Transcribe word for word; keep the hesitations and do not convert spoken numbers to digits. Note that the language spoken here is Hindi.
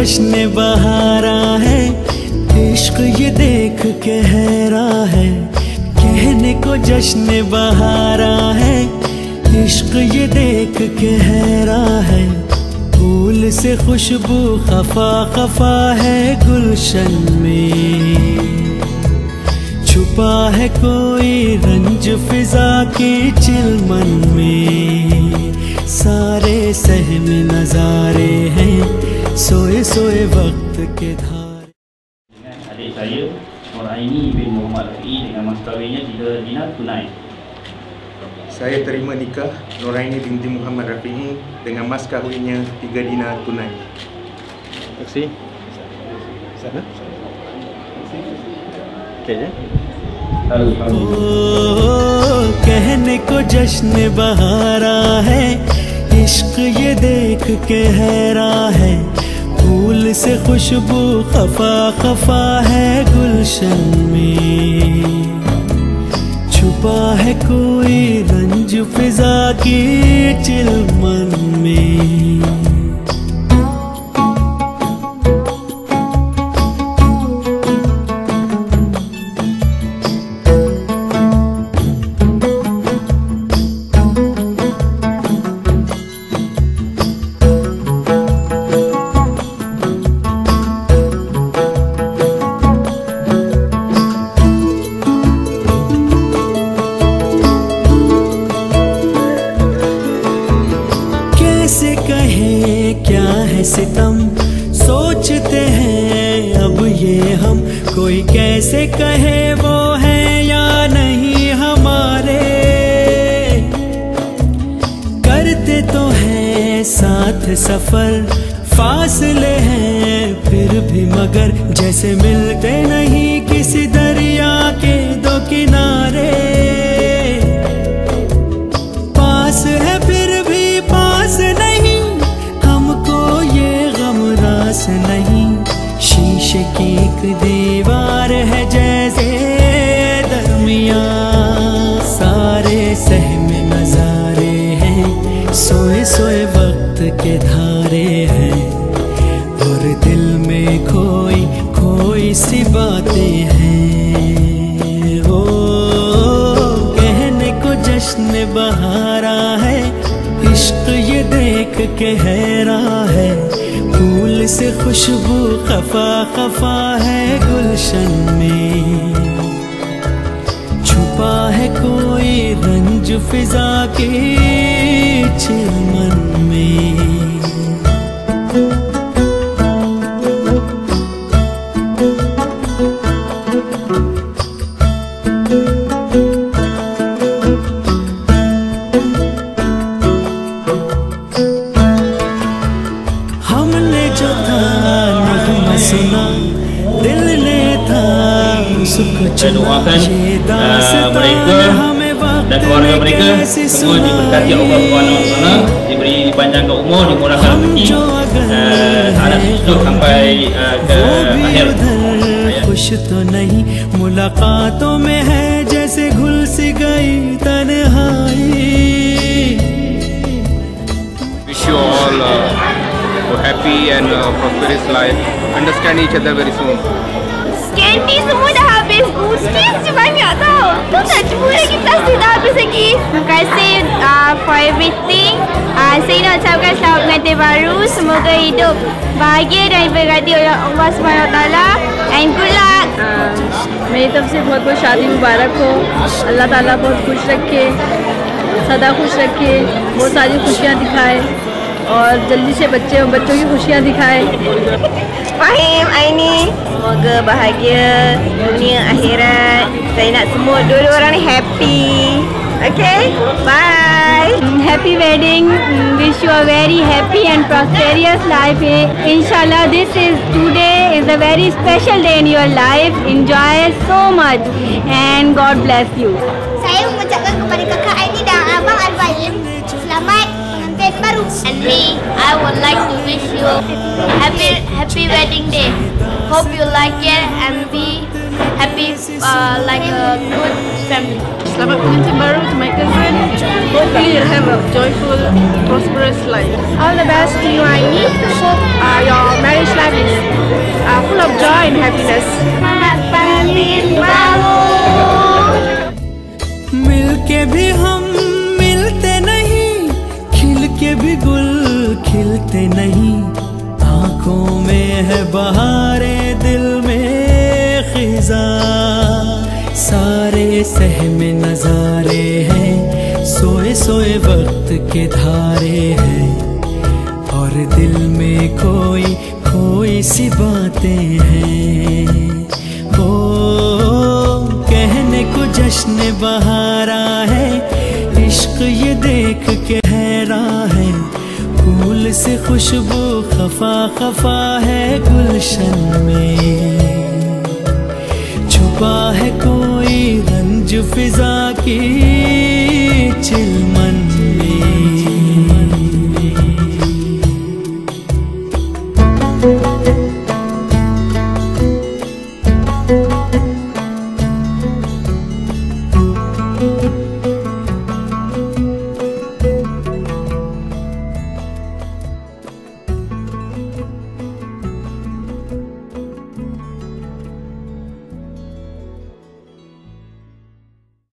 जश्न बहारा है, इश्क ये देख के हैरा है। कहने को जश्न बहारा है, इश्क ये देख के हैरा है। फूल से खुशबू खफा खफा है गुलशन में, छुपा है कोई रंज फिजा की चिलमन में। सारे सहम नजारे हैं, सोए सोए वक्त के धारे। Adik saya Noraini bin Muhammad Rafi dengan mas kahwinnya Tida Dina tunai. Saya terima nikah Noraini binti Muhammad Rafi'i dengan mas kahwinnya Tiga Dina tunai. Saksi. Sana. Okey ya. ओ, कहने को जश्न बहारा है, इश्क ये देख के हैरा है। फूल से खुशबू खफा खफा है गुलशन में, छुपा है कोई रंज फिजा की चिलमन में। क्या है सितम सोचते हैं अब ये हम, कोई कैसे कहे वो है या नहीं हमारे। करते तो हैं साथ सफर, फासले हैं फिर भी मगर जैसे मिलते नहीं किसी दरिया के दो किनारे। पास है फिर भी पास नहीं, नहीं शीशे की एक दीवार है जैसे दरमियां। सारे सहम नजारे हैं, सोए सोए वक्त के धारे हैं। और दिल में खोई खोई सी बातें हैं। ओ कहने को जश्न बहारा है, इश्क ये देख के हैरा है। फूल से खुशबू खफा खफा है गुलशन में, छुपा है कोई रंज फिजा के चिलमन में। Saya doakan uh, mereka dan keluarga mereka semua diberkati Allah Subhanahu Wa Taala, diberi dipanjangkan umur, dimurahkan rezeki, uh, anak cucu sampai uh, ke akhir hayat. खुश तो नहीं मुलाकातों में है जैसे घुल सी गई तन्हाई। Wish you all uh, a happy and uh, prosperous life. Understand each other very soon. Candy semua dah habis. Gustis je banyak tau. Tu tak cuba lagi plastik dah habis lagi. Terima kasih uh, for everything. uh, Saya nak ucapkan selamat pengantin baru. Semoga hidup bahagia dan diberkati oleh Allah Subhanahu Wa Taala. And good luck. मेरी तरफ से बहुत बहुत शादी मुबारक हो। अल्लाह ताला बहुत खुश रखे, सदा खुश रखे, बहुत सारी खुशियाँ दिखाए और जल्दी से बच्चे और बच्चों की खुशियाँ दिखाए। Fahim, Aini, semoga bahagia dunia akhirat. Saya nak semua dua-dua orang ni happy. Okay, bye. Happy wedding. Wish you a very happy and prosperous life. Inshallah, this is today is a very special day in your life. Enjoy so much and God bless you. Saya mengucapkan kepada kakak Aini dan abang Al-Fahim selamat pengantin baru. And me, I would like to wish you happy happy wedding day. Hope you like it and be happy, uh, like a good family. Selamat pengantin baru to my cousin. Hopefully you'll have a joyful, prosperous life. All the best to you, Aini. Uh, your marriage life is uh, full of joy and happiness. Selamat pengantin baru. मिलके भी हम मिलते नहीं, खिल के भी गुल खिलते नहीं। आँखों में है बहारे, दिल में खिजा, सारे सहमे नजारे हैं, सोए सोए वक्त के धारे हैं, और दिल में कोई कोई सी बातें हैं। ओ कहने को जश्न बहारा है, इश्क ये देख के हैरान है, फूल से खुशबू खफा खफा है गुलशन में, छुपा है कोई रंज फिजा की चिल